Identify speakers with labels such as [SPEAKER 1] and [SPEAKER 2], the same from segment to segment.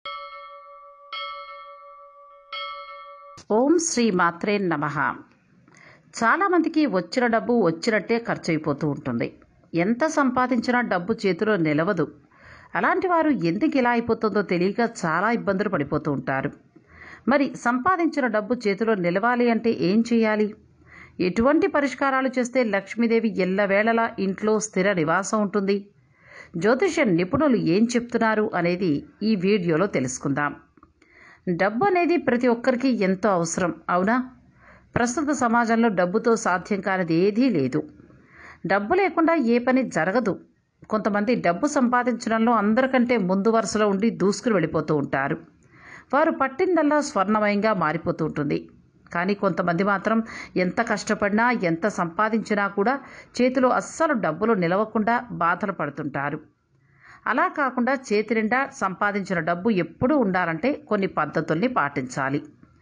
[SPEAKER 1] ఓం శ్రీ మాత్రే నమః. చాలామందికి వచ్చిన డబ్బు వచ్చినట్టే ఖర్చు అయిపోతూ ఉంటుంది. ఎంత సంపాదించినా డబ్బు చేతిలో నిలవదు. అలాంటి వారు ఎందుకు ఇలా అయిపోతుందో తెలియక చాలా ఇబ్బందులు పడిపోతూ ఉంటారు. మరి సంపాదించిన డబ్బు చేతిలో నిలవాలి అంటే ఏం చేయాలి? ఎటువంటి పరిష్కారాలు చేస్తే లక్ష్మీదేవి ఎల్లవేళలా ఇంట్లో స్థిర నివాసం ఉంటుంది? జ్యోతిష నిపుణులు ఏం చెప్తున్నారు అనేది ఈ వీడియోలో తెలుసుకుందాం. డబ్బు అనేది ప్రతి ఒక్కరికి ఎంతో అవసరం, అవునా? ప్రస్తుత సమాజంలో డబ్బుతో సాధ్యం కానిది ఏదీ లేదు. డబ్బు లేకుండా ఏ పని జరగదు. కొంతమంది డబ్బు సంపాదించడంలో అందరికంటే ముందు వరుసలో ఉండి దూసుకుని వెళ్ళిపోతూ ఉంటారు. వారు పట్టిందల్లా స్వర్ణమయంగా మారిపోతూ ఉంటుంది. కానీ కొంతమంది మాత్రం ఎంత కష్టపడినా ఎంత సంపాదించినా కూడా చేతిలో అస్సలు డబ్బులు నిలవకుండా బాధలు పడుతుంటారు. అలా కాకుండా చేతి నిండా సంపాదించిన డబ్బు ఎప్పుడూ ఉండాలంటే కొన్ని పద్ధతుల్ని పాటించాలి.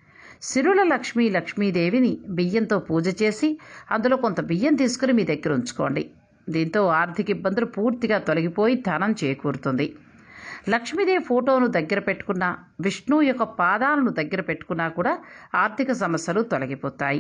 [SPEAKER 1] సిరుల లక్ష్మీదేవిని బియ్యంతో పూజ చేసి అందులో కొంత బియ్యం తీసుకుని మీ దగ్గర ఉంచుకోండి. దీంతో ఆర్థిక ఇబ్బందులు పూర్తిగా తొలగిపోయి ధనం చేకూరుతుంది. లక్ష్మీదేవి ఫోటోను దగ్గర పెట్టుకున్నా, విష్ణువు యొక్క పాదాలను దగ్గర పెట్టుకున్నా కూడా ఆర్థిక సమస్యలు తొలగిపోతాయి.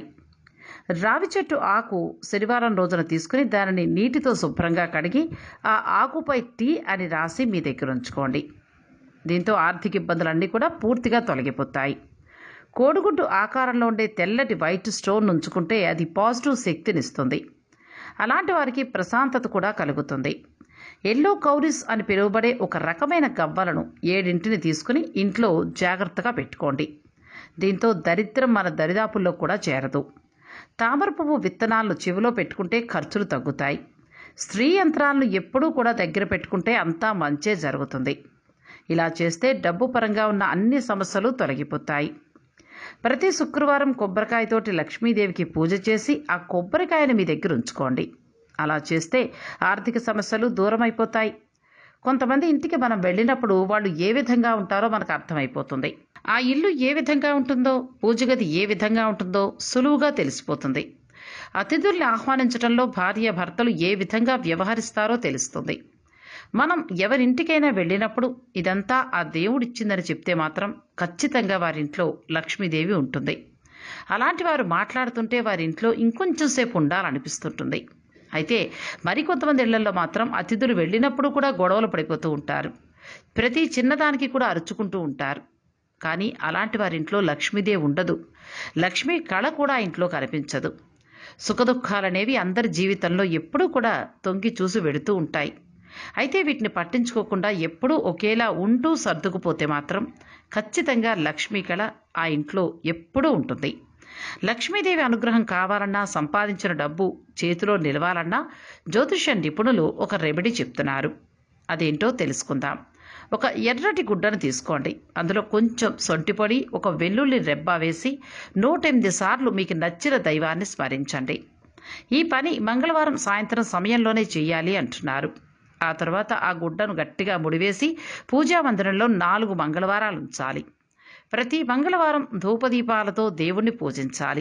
[SPEAKER 1] రావి చెట్టు ఆకు శనివారం రోజున తీసుకుని దానిని నీటితో శుభ్రంగా కడిగి ఆ ఆకుపై టీ అని రాసి మీ దగ్గర ఉంచుకోండి. దీంతో ఆర్థిక ఇబ్బందులన్నీ కూడా పూర్తిగా తొలగిపోతాయి. కోడిగుడ్డు ఆకారంలో ఉండే తెల్లటి వైట్ స్టోన్ ఉంచుకుంటే అది పాజిటివ్ శక్తినిస్తుంది. అలాంటి వారికి ప్రశాంతత కూడా కలుగుతుంది. ఎల్లో కౌరీస్ అని పిలువబడే ఒక రకమైన గవ్వలను 7 తీసుకుని ఇంట్లో జాగ్రత్తగా పెట్టుకోండి. దీంతో దరిద్రం మన దరిదాపుల్లో కూడా చేరదు. తామర పువ్వు విత్తనాలను చెవిలో పెట్టుకుంటే ఖర్చులు తగ్గుతాయి. స్త్రీ యంత్రాలను ఎప్పుడూ కూడా దగ్గర పెట్టుకుంటే అంతా మంచే జరుగుతుంది. ఇలా చేస్తే డబ్బు పరంగా ఉన్న అన్ని సమస్యలు తొలగిపోతాయి. ప్రతి శుక్రవారం కొబ్బరికాయతోటి లక్ష్మీదేవికి పూజ చేసి ఆ కొబ్బరికాయను మీ దగ్గర ఉంచుకోండి. అలా చేస్తే ఆర్థిక సమస్యలు దూరం అయిపోతాయి. కొంతమంది ఇంటికి మనం వెళ్ళినప్పుడు వాళ్ళు ఏ విధంగా ఉంటారో మనకు అర్థమైపోతుంది. ఆ ఇల్లు ఏ విధంగా ఉంటుందో, పూజగది ఏ విధంగా ఉంటుందో సులువుగా తెలిసిపోతుంది. అతిథుల్ని ఆహ్వానించడంలో భార్య భర్తలు ఏ విధంగా వ్యవహరిస్తారో తెలుస్తుంది. మనం ఎవరింటికైనా వెళ్ళినప్పుడు ఇదంతా ఆ దేవుడిచ్చిందని చెప్తే మాత్రం ఖచ్చితంగా వారింట్లో లక్ష్మీదేవి ఉంటుంది. అలాంటి వారు మాట్లాడుతుంటే వారింట్లో ఇంకొంచెం సేపు ఉండాలనిపిస్తుంటుంది. అయితే మరికొంతమంది ఇళ్లలో మాత్రం అతిథులు వెళ్ళినప్పుడు కూడా గొడవలు పడిపోతూ ఉంటారు. ప్రతి చిన్నదానికి కూడా అరుచుకుంటూ ఉంటారు. కానీ అలాంటి వారింట్లో లక్ష్మీదేవి ఉండదు. లక్ష్మీ కళ కూడా ఇంట్లో కనిపించదు. సుఖదుఖాలనేవి అందరి జీవితంలో ఎప్పుడూ కూడా తొంగి చూసి వెడుతూ ఉంటాయి. అయితే వీటిని పట్టించుకోకుండా ఎప్పుడూ ఒకేలా ఉంటూ సర్దుకుపోతే మాత్రం ఖచ్చితంగా లక్ష్మీ కళ ఆ ఇంట్లో ఎప్పుడూ ఉంటుంది. లక్ష్మీదేవి అనుగ్రహం కావాలన్నా, సంపాదించిన డబ్బు చేతిలో నిలవాలన్నా జ్యోతిష నిపుణులు ఒక రెమెడీ చెప్తున్నారు. అదేంటో తెలుసుకుందాం. ఒక ఎర్రటి గుడ్డను తీసుకోండి. అందులో కొంచెం సొంటిపొడి, ఒక వెల్లుల్లి రెబ్బ వేసి 108 సార్లు మీకు నచ్చిన దైవాన్ని స్మరించండి. ఈ పని మంగళవారం సాయంత్రం సమయంలోనే చేయాలి అంటున్నారు. ఆ తర్వాత ఆ గుడ్డను గట్టిగా ముడివేసి పూజా మందిరంలో 4 మంగళవారాలు ఉంచాలి. ప్రతి మంగళవారం ధూపదీపాలతో దేవుణ్ణి పూజించాలి.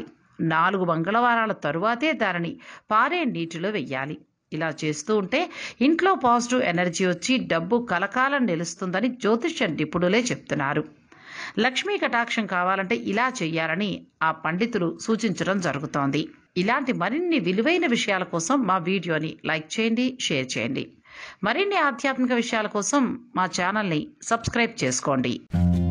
[SPEAKER 1] 4 మంగళవారాల తరువాతే దానిని పారే నీటిలో వెయ్యాలి. ఇలా చేస్తూ ఉంటే ఇంట్లో పాజిటివ్ ఎనర్జీ వచ్చి డబ్బు కలకాలం నిలుస్తుందని జ్యోతిష నిపుణులే చెప్తున్నారు. లక్ష్మీ కటాక్షం కావాలంటే ఇలా చేయాలని ఆ పండితులు సూచించడం జరుగుతోంది. ఇలాంటి మరిన్ని విలువైన విషయాల కోసం మా వీడియోని లైక్ చేయండి, షేర్ చేయండి. మరిన్ని ఆధ్యాత్మిక విషయాల కోసం మా ఛానల్ని సబ్స్క్రైబ్ చేసుకోండి.